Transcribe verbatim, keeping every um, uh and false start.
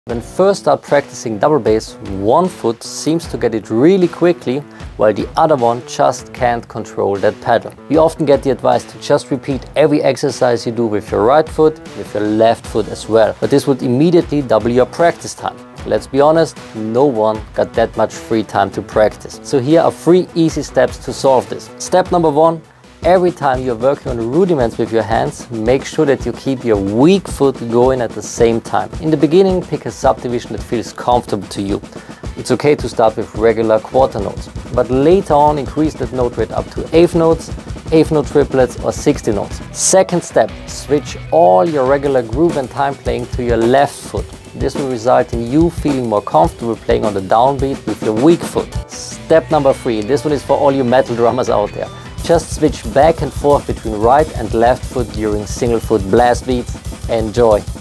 When first start practicing double bass, one foot seems to get it really quickly, while the other one just can't control that pedal. You often get the advice to just repeat every exercise you do with your right foot, with your left foot as well. But this would immediately double your practice time. Let's be honest, no one got that much free time to practice. So here are three easy steps to solve this. Step number one. Every time you're working on the rudiments with your hands, make sure that you keep your weak foot going at the same time. In the beginning, pick a subdivision that feels comfortable to you. It's okay to start with regular quarter notes, but later on increase that note rate up to eighth notes, eighth note triplets or sixty notes. Second step, switch all your regular groove and time playing to your left foot. This will result in you feeling more comfortable playing on the downbeat with your weak foot. Step number three, this one is for all you metal drummers out there. Just switch back and forth between right and left foot during single foot blast beats. Enjoy!